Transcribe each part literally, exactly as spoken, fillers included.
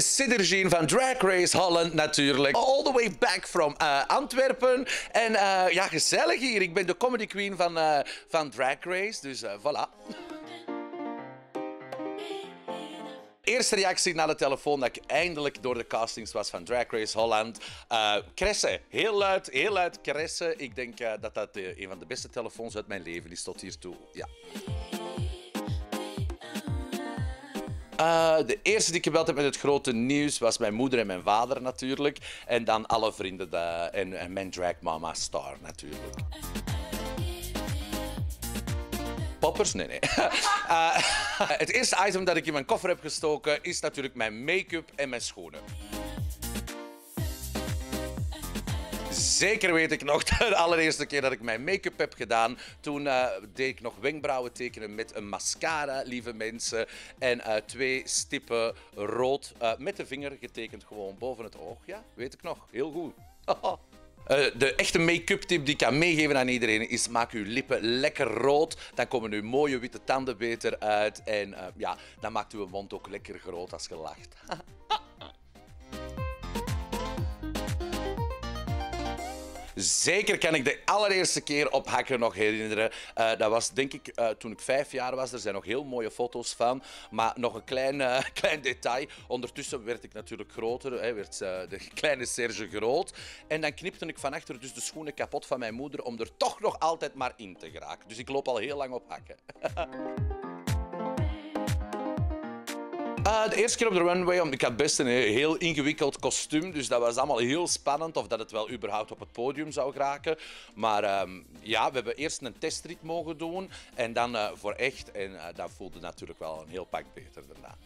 is Sidergien van Drag Race Holland natuurlijk. All the way back from uh, Antwerpen. En uh, ja, gezellig hier. Ik ben de comedy queen van, uh, van Drag Race, dus uh, voilà. Eerste reactie na de telefoon dat ik eindelijk door de castings was van Drag Race Holland. Uh, Kresse, heel luid, heel luid Kresse. Ik denk uh, dat dat uh, een van de beste telefoons uit mijn leven is tot hiertoe. Ja. Uh, de eerste die ik gebeld heb met het grote nieuws was mijn moeder en mijn vader natuurlijk. En dan alle vrienden de, en, en mijn drag mama Star natuurlijk. Poppers? Nee, nee. Uh, het eerste item dat ik in mijn koffer heb gestoken is natuurlijk mijn make-up en mijn schoenen. Zeker weet ik nog de allereerste keer dat ik mijn make-up heb gedaan. Toen uh, deed ik nog wenkbrauwen tekenen met een mascara, lieve mensen. En uh, twee stippen rood uh, met de vinger getekend gewoon boven het oog. Ja, weet ik nog. Heel goed. Uh, de echte make-up tip die ik kan meegeven aan iedereen is: maak uw lippen lekker rood. Dan komen uw mooie witte tanden beter uit. En uh, ja, dan maakt uw mond ook lekker groot als je lacht. Zeker kan ik de allereerste keer op hakken nog herinneren. Uh, dat was denk ik uh, toen ik vijf jaar was. Er zijn nog heel mooie foto's van. Maar nog een klein, uh, klein detail. Ondertussen werd ik natuurlijk groter. Hè, werd uh, de kleine Serge groot. En dan knipte ik van achter dus de schoenen kapot van mijn moeder om er toch nog altijd maar in te geraken. Dus ik loop al heel lang op hakken. Uh, de eerste keer op de runway, ik had best een heel ingewikkeld kostuum, dus dat was allemaal heel spannend of dat het wel überhaupt op het podium zou geraken. Maar um, ja, we hebben eerst een testrit mogen doen en dan uh, voor echt. En uh, dat voelde natuurlijk wel een heel pak beter daarna.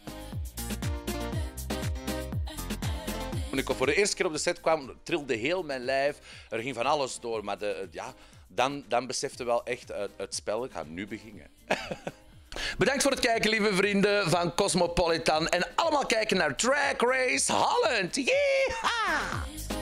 Toen ik voor de eerste keer op de set kwam, trilde heel mijn lijf. Er ging van alles door, maar de, ja, dan, dan besefte wel echt, uh, het spel gaat nu beginnen. Bedankt voor het kijken, lieve vrienden van Cosmopolitan. En allemaal kijken naar Drag Race Holland. Yeehaw!